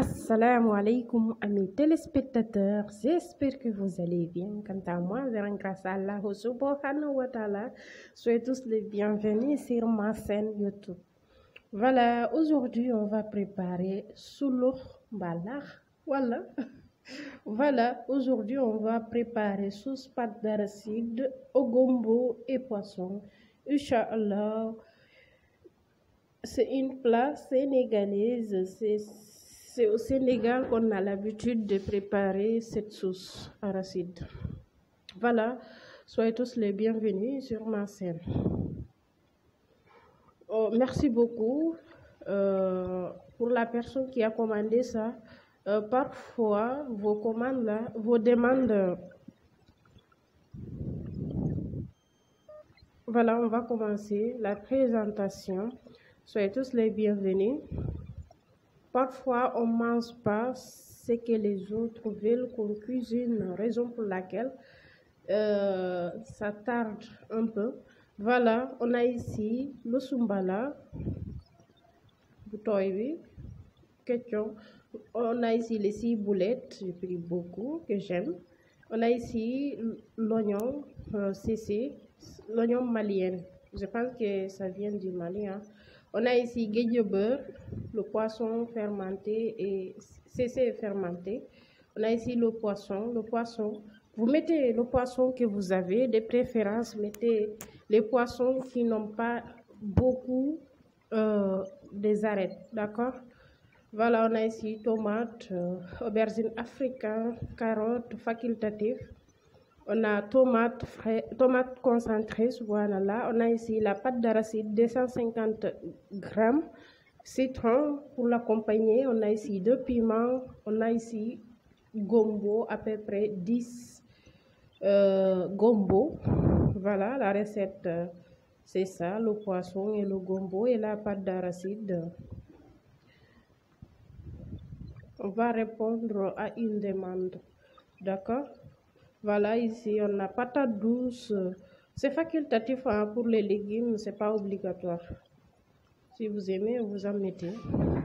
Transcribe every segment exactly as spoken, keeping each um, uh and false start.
Assalamu alaikum amis téléspectateurs, j'espère que vous allez bien. Quant à moi, je rends grâce à Allah subhanahu wa ta'ala. Soyez tous les bienvenus sur ma chaîne YouTube. Voilà, aujourd'hui on va préparer suluk mbalakh. Voilà. Voilà, aujourd'hui on va préparer sauce pâte d'arachide au gombo et poisson. Inch'Allah, c'est une plat sénégalaise. C'est C'est au Sénégal qu'on a l'habitude de préparer cette sauce arachide. Voilà, soyez tous les bienvenus sur ma chaîne. Oh, merci beaucoup euh, pour la personne qui a commandé ça. Euh, parfois, vos commandes là, vos demandes. Voilà, on va commencer la présentation. Soyez tous les bienvenus. Parfois, on ne mange pas ce que les autres veulent qu'on cuisine, raison pour laquelle euh, ça tarde un peu. Voilà, on a ici le sumbala, boutoïbi, ketchup. On a ici les six boulettes, j'ai pris beaucoup, que j'aime. On a ici l'oignon euh, C C, l'oignon malien. Je pense que ça vient du Mali. Hein. On a ici guédio beurre, le poisson fermenté et C C fermenté. On a ici le poisson. Le poisson, vous mettez le poisson que vous avez, de préférence, mettez les poissons qui n'ont pas beaucoup euh, des arêtes, d'accord? Voilà, on a ici tomates, euh, aubergines africaines, carottes facultatives. On a tomates frais, tomates concentrées, voilà. On a ici la pâte d'arachide, deux cent cinquante grammes, citron pour l'accompagner. On a ici deux piments. On a ici gombo, à peu près dix euh, gombo. Voilà, la recette, euh, c'est ça, le poisson et le gombo et la pâte d'arachide. On va répondre à une demande, d'accord? Voilà, ici on a patate douce. C'est facultatif hein, pour les légumes, c'est pas obligatoire. Si vous aimez, vous en mettez.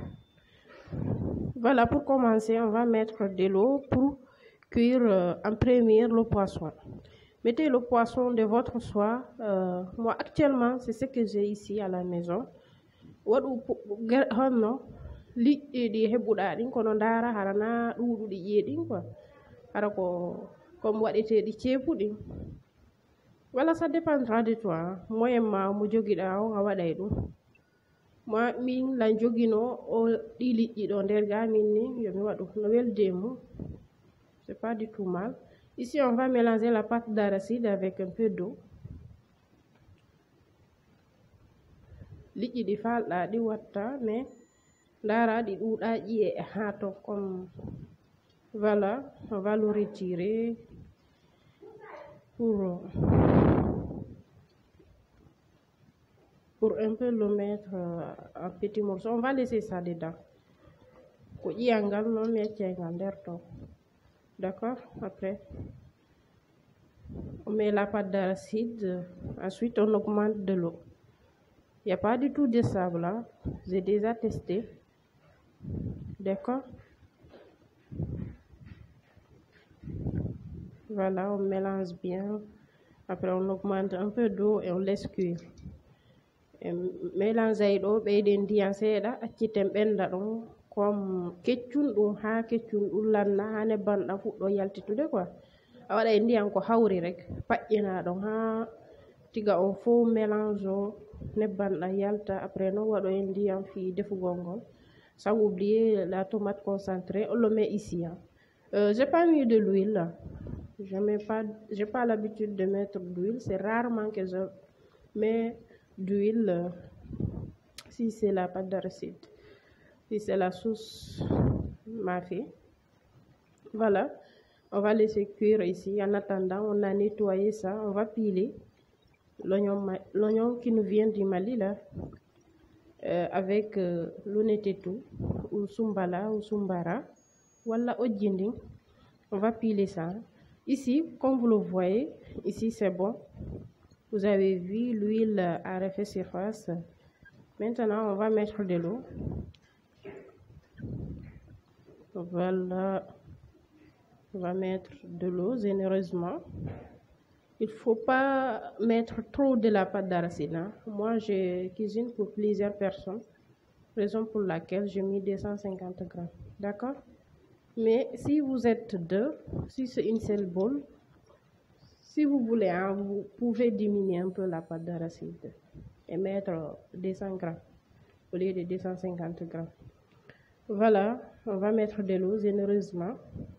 Voilà, pour commencer, on va mettre de l'eau pour cuire euh, en premier le poisson. Mettez le poisson de votre choix. Euh, moi, actuellement, c'est ce que j'ai ici à la maison. Liɗɗi ɗi heɓuɗa ɗin kono ndara harana ɗuɗuɗi ƴeeɗin quoi hara ko comme waɗeteɗi ceepuɗi. Voilà, ça dépendra de toi moyen ma mo jogiɗa o a waɗay ɗum. Moi min lan jogino o ɗi liƴƴi ɗo nder ga min ni yomi waɗu no weldemo, c'est pas du tout mal. Ici on va mélanger la pâte d'arachide avec un peu d'eau. Liƴƴi ɗi falɗa ɗi watta mais Lara di ɗuɗa ƴi'e ha to comme voilà, on va le retirer pour pour un peu le mettre en petits morceaux. On va laisser ça dedans. Ko ƴiyangal non meccengal nder to. D'accord? Après on met la pâte d'arachide, ensuite on augmente de l'eau. Il n'y a pas du tout de sable là, j'ai déjà testé. D'accord? Voilà, on mélange bien. Après, on augmente un peu d'eau et on laisse cuire. Mélange d'eau, et d'indien, c'est là, accitem benda donc comme ketchun dum ha ketchun ulanna ha ne banda fuddo yaltitude quoi. Awada indian ko hawri rek paƴƴina donc ha tiga on fo mélange ne banda yalta après no wado indian fi defugol ngol. Sans oublier la tomate concentrée, on le met ici. Hein. Euh, j'ai pas mis de l'huile. Je mets pas, j'ai pas l'habitude de mettre de l'huile. C'est rarement que je mets d'huile euh, si c'est la pâte d'arachide. Si c'est la sauce mafé. Voilà. On va laisser cuire ici. En attendant, on a nettoyé ça. On va piler l'oignon qui nous vient du Mali là. Euh, avec euh, l'onetetu ou sumbala ou sumbara voilà ojinding. On va piler ça ici comme vous le voyez ici, c'est bon, vous avez vu l'huile a refait surface. Maintenant on va mettre de l'eau Voilà, on va mettre de l'eau généreusement. Il faut pas mettre trop de la pâte d'arachide, hein. Moi je cuisine pour plusieurs personnes, raison pour laquelle j'ai mis deux cent cinquante grammes, d'accord. Mais si vous êtes deux, si c'est une seule boule, si vous voulez, hein, vous pouvez diminuer un peu la pâte d'arachide et mettre deux cents grammes au lieu de deux cent cinquante grammes. Voilà, on va mettre de l'eau généreusement.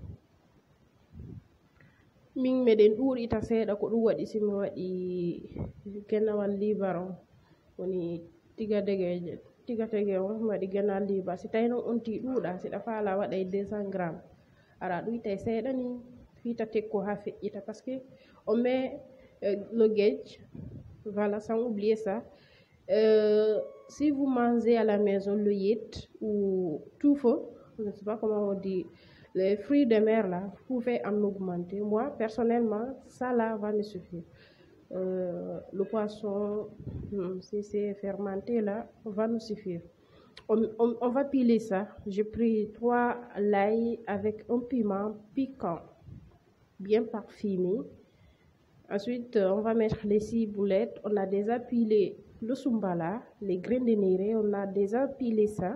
Min meɗen ɗuuɗita seeɗa ko ɗum waɗi simi waɗi genawal libaron woni tigadegeje tigatege on waɗi genal liba si tawi noon on ti ɗuuɗa siɗa faala waɗay deux cents grammes ara ɗuytay seeɗa ni fiita tekko ha feƴƴita parce que on met euh, le gauge, voilà, sans oublier ça. Euh, si vous mangez à la maison le yet ou touffe, je ne sais pas comment on dit, les fruits de mer là, vous pouvez en augmenter. Moi, personnellement, ça là va me suffire. Euh, le poisson, si c'est fermenté là, va nous suffire. On, on, on va piler ça. J'ai pris trois l'ail avec un piment piquant, bien parfumé. Ensuite, on va mettre les six boulettes. On a déjà pilé le sumbala, les graines de néré, on a déjà pilé ça.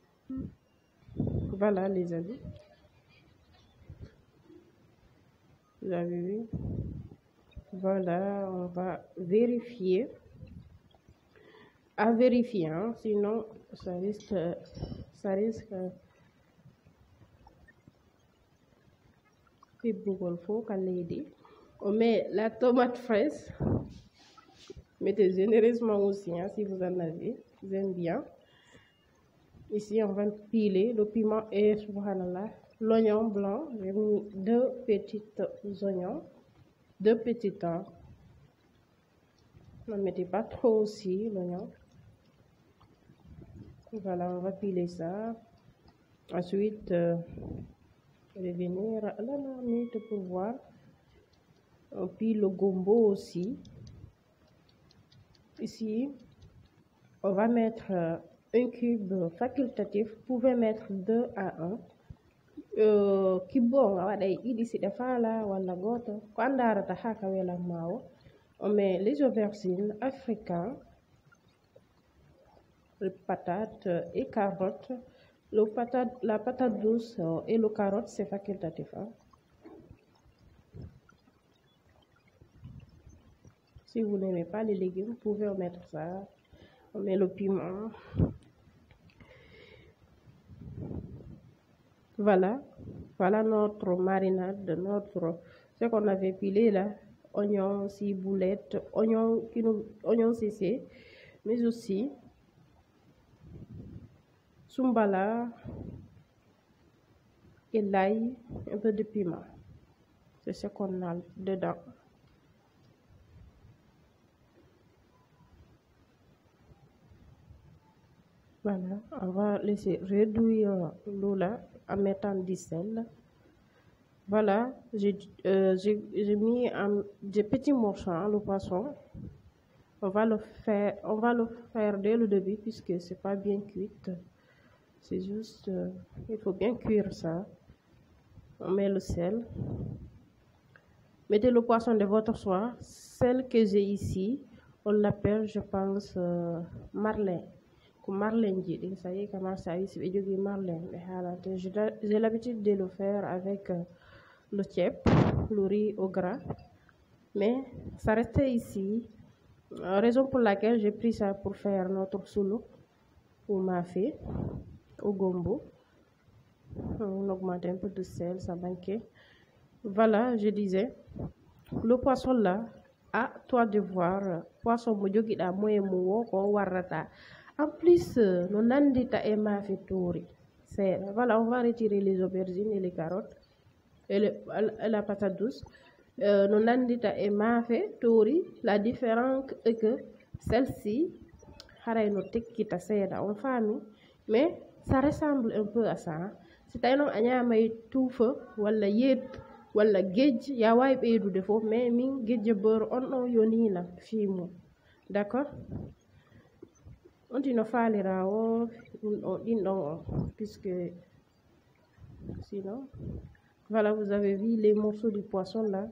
Voilà les amis. Vous avez vu? Voilà, on va vérifier. À vérifier, hein, sinon ça risque, ça risque. On met la tomate fraîche. Mettez généreusement aussi, hein, si vous en avez. J'aime bien. Ici, on va piler le piment et subhanallah, l'oignon blanc. J'ai mis deux petits oignons, deux petits temps. Ne mettez pas trop aussi l'oignon. Voilà, on va piler ça. Ensuite, euh, je vais venir à la marmite pour voir. On pile le gombo aussi. Ici, on va mettre un cube facultatif. Vous pouvez mettre deux à un. Euh, Kibo, on met les aubergines africaines, les patates et carottes. Le patate, la patate douce et le carotte, c'est facultatif, hein. Si vous n'aimez pas les légumes, vous pouvez en mettre ça. On met le piment. Voilà. Voilà notre marinade, notre ce qu'on avait pilé là. Oignons, ciboulette, oignons, oignons C C, mais aussi sumbala et l'ail, un peu de piment. C'est ce qu'on a dedans. Voilà, on va laisser réduire l'eau là en mettant du sel. Voilà, j'ai euh, mis un, des petits morceaux, hein, le poisson. On va le faire, on va le faire dès le début puisque c'est pas bien cuit. C'est juste, euh, il faut bien cuire ça. On met le sel. Mettez le poisson de votre choix. Celle que j'ai ici, on l'appelle, je pense, euh, marlin. Marlin, ça y est, comment ça y est, marlin. J'ai l'habitude de le faire avec euh, le tchèp, le riz au gras. Mais ça restait ici. Euh, raison pour laquelle j'ai pris ça pour faire notre solo ou mafé au gombo. On augmente un peu de sel, ça manquait. Voilà, je disais, le poisson là, à toi de voir. Poisson mojogi da moye mo ko warata. En plus, nous nandita et mafé touri. Voilà, on va retirer les aubergines et les carottes et, le, et la patate douce. Euh, nous nandita et mafé touri. La différence est que celle-ci, en famille, mais ça ressemble un peu à ça. C'est un homme qui tout feu, wala yet, wala gej, ya way bedu defo, mais min gej beurre on on yoni la fimo. D'accord? On dit no falira o on din don puisque sinon. Voilà, vous avez vu les morceaux du poisson là.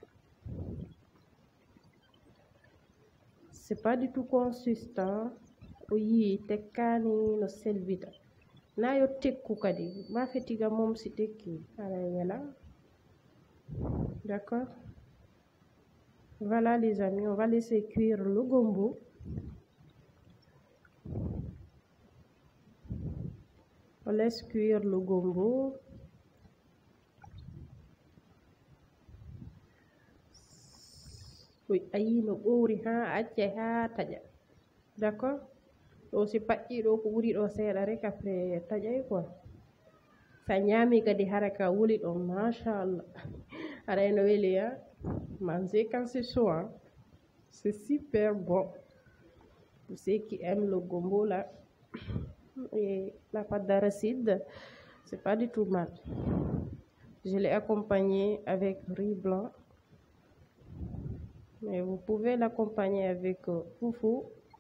C'est pas du tout consistant. Oui, tekani no selvita. Na yo tekku kadi. Ma fetiga mom si tekki. Voilà. D'accord. Voilà les amis, on va laisser cuire le gombo. On laisse cuire le gombo. Oui, ayi no ɓouri ha acce ha taƴa. D'accord. ɗo si paƴƴi ɗo ko wuri ɗo seeɗa rek après taƴay quoi. Sa ñaami kadi hara ka wuli ɗo machallah. Aɗa no weli ha. Manger quand c'est chaud, hein. C'est super bon. Pour ceux qui aiment le gombo là et la pâte d'arachide, c'est pas du tout mal. Je l'ai accompagné avec riz blanc. Mais vous pouvez l'accompagner avec euh, foufou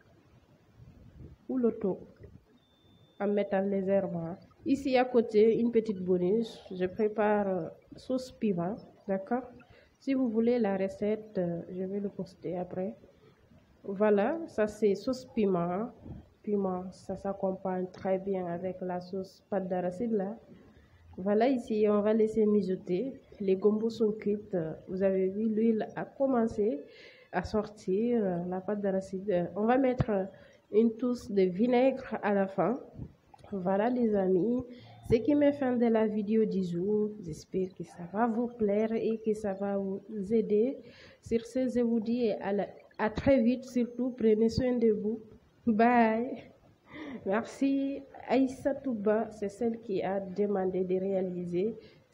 ou loto en mettant légèrement. Ici à côté, une petite bonus. Je prépare euh, sauce piment, d'accord? Si vous voulez la recette, euh, je vais le poster après. Voilà, ça c'est sauce piment. Piment, ça s'accompagne très bien avec la sauce pâte d'arachide là. Voilà, ici on va laisser mijoter. Les gombos sont cuites. Vous avez vu, l'huile a commencé à sortir. La pâte d'arachide. On va mettre une touche de vinaigre à la fin. Voilà les amis. Ce qui met fin de la vidéo du jour. J'espère que ça va vous plaire et que ça va vous aider. Sur ce, je vous dis à, la, à très vite. Surtout, prenez soin de vous. Bye. Merci. Aïssa Touba, c'est celle qui a demandé de réaliser